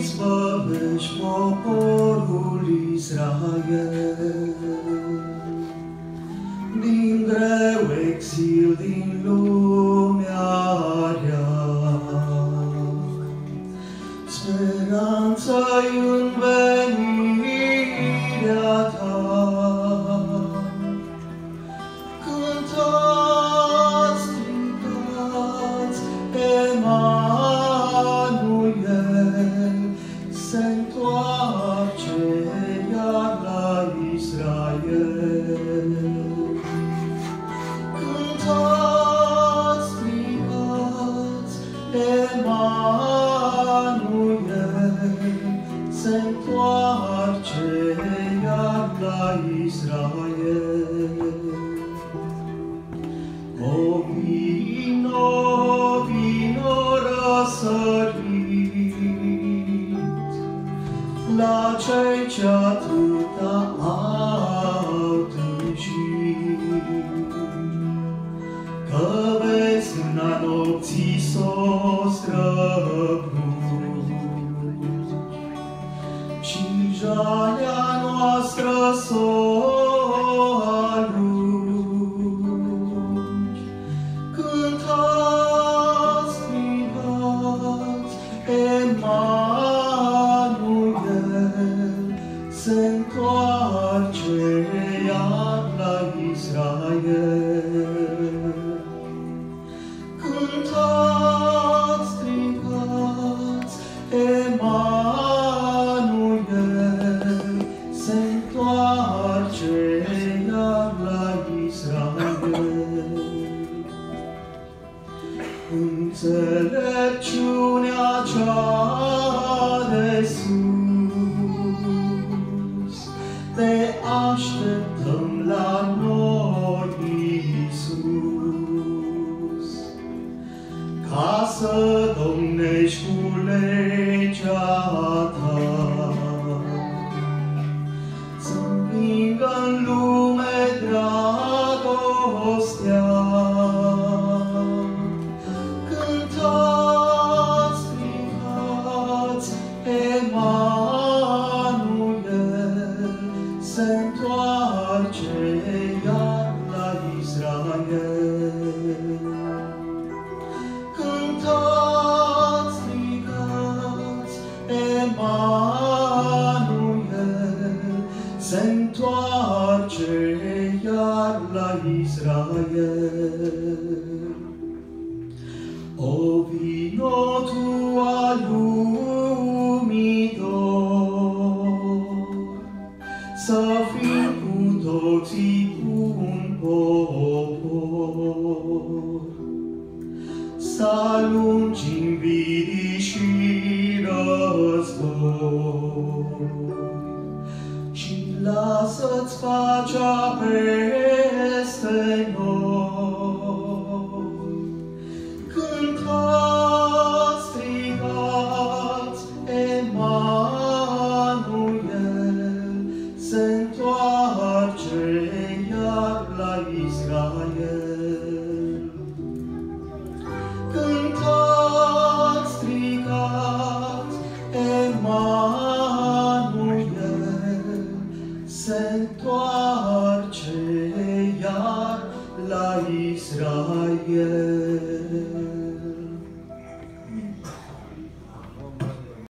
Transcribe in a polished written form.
izbăvești poporul Israel din greu exil, din lumea rea. Speranța-i în venirea ta. Cântați, strigați, Emanuel, se întoarce iar la Israel. Cântați, strigați, Emanuel, se întoarce iar la Israel. O vino, vino răsărit la cei ce atâta au tânjit, că vezi mâna nopții s-o străbruci și jalea noastră s-o alungi. Cântați, strigați, Emanuel, se întoarce iar la Israel. Cântați, strigați, Emanuel, se întoarce iar la Israel. Înțelepciunea cea de sus, te așteptăm la noi, Iisus, ca să domnești cu legea ta, să învingă în lume dragostea. Cântați, strigați, Emanuel, se întoarce iar la Israel. Cântați, strigați, Emanuel, se întoarce iar la Israel. O vino tu al lumii dor, să fim cu toții un popor, să alungi invidii și război, și lasă-ți pacea peste noi. Cântați, strigați, Emanuel, se întoarce iar la Israel. Cântați, strigați, Emanuel, se întoarce iar la Israel.